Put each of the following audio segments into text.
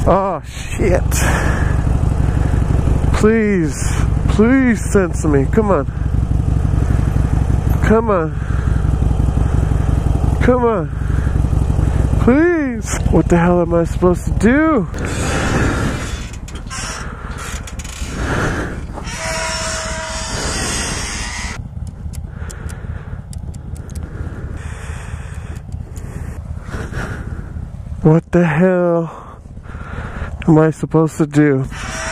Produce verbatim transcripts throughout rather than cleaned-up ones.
Oh shit. Please, please sense me. Come on. Come on. Come on. Please. What the hell am I supposed to do? What the hell am I supposed to do?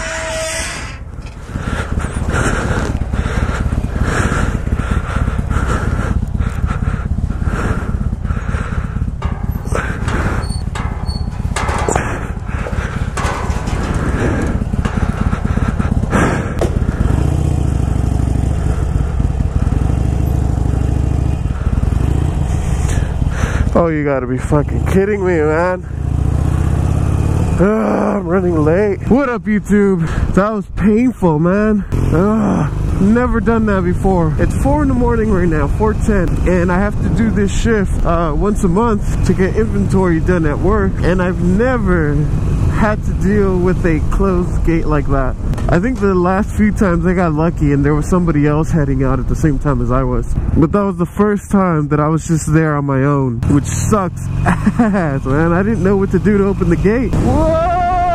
Oh, you gotta be fucking kidding me, man. Ugh, I'm running late. What up, YouTube? That was painful, man. Ugh, never done that before. It's four in the morning right now, four ten, and I have to do this shift uh, once a month to get inventory done at work, and I've never had to deal with a closed gate like that. I think the last few times I got lucky and there was somebody else heading out at the same time as I was. But that was the first time that I was just there on my own, which sucks ass, man. I didn't know what to do to open the gate. Whoa!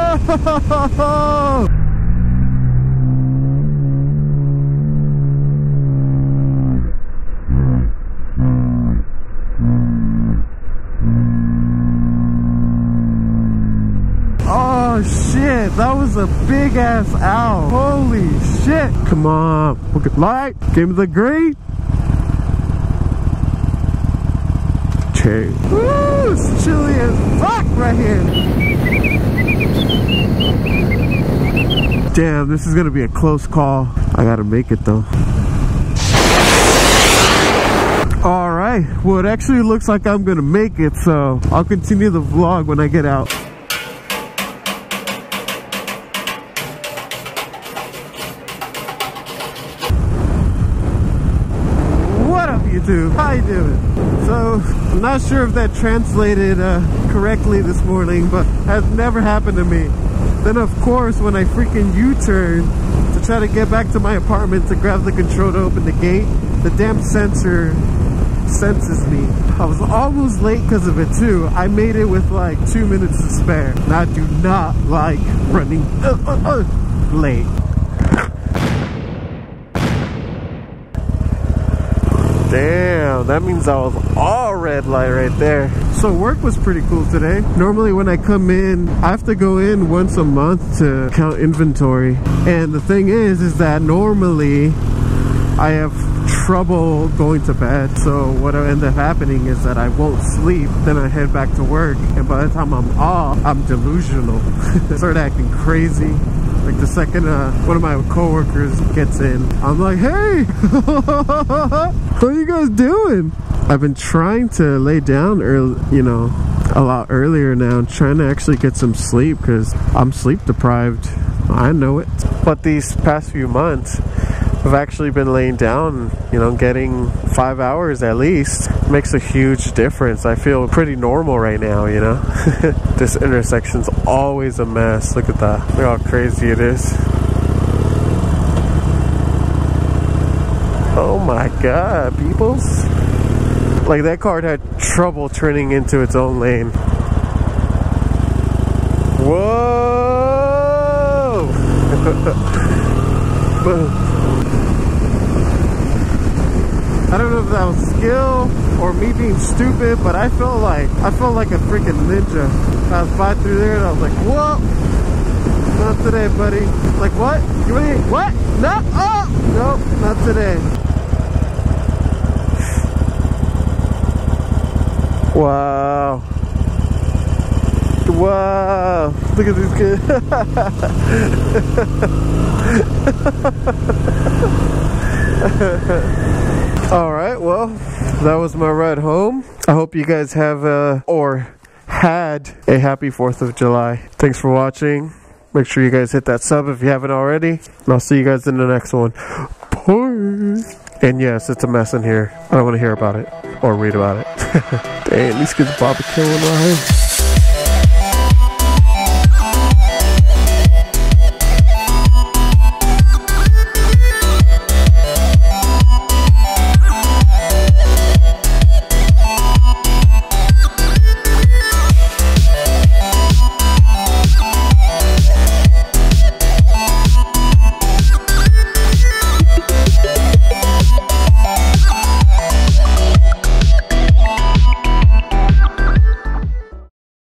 Oh shit, that was a big ass owl. Holy shit. Come on. Look at light. Give me the green. Okay. Woo, it's chilly as fuck right here. Damn, this is gonna be a close call. I gotta make it though. Alright, well it actually looks like I'm gonna make it, so I'll continue the vlog when I get out. YouTube, how you doing? So I'm not sure if that translated uh, correctly this morning, but has never happened to me. Then of course when I freaking U-turn to try to get back to my apartment to grab the control to open the gate, the damn sensor senses me. I was almost late because of it too. I made it with like two minutes to spare. And I do not like running uh, uh, uh, late. Damn, that means I was all red light right there. So work was pretty cool today. Normally when I come in, I have to go in once a month to count inventory. And the thing is, is that normally I have trouble going to bed. So what ends up happening is that I won't sleep. Then I head back to work. And by the time I'm off, I'm delusional. Start acting crazy. Like the second uh, one of my coworkers gets in, I'm like, hey, what are you guys doing? I've been trying to lay down early, you know, a lot earlier now, trying to actually get some sleep because I'm sleep deprived. I know it. But these past few months, I've actually been laying down, you know, getting five hours at least. Makes a huge difference. I feel pretty normal right now, you know. This intersection's always a mess. Look at that. Look how crazy it is. Oh my god, peoples. Like that car had trouble turning into its own lane. Whoa! Boom. I don't know if that was skill or me being stupid, but I felt like I felt like a freaking ninja. I was by through there and I was like, whoa! Not today, buddy. Like what? You mean what? No! Oh! Nope, not today. Wow. Wow. Look at these kids. Alright, well, that was my ride home. I hope you guys have uh, or had a happy fourth of July. Thanks for watching. Make sure you guys hit that sub if you haven't already. And I'll see you guys in the next one. Bye. And yes, it's a mess in here. I don't want to hear about it or read about it. Dang, these kids barbecuing right here.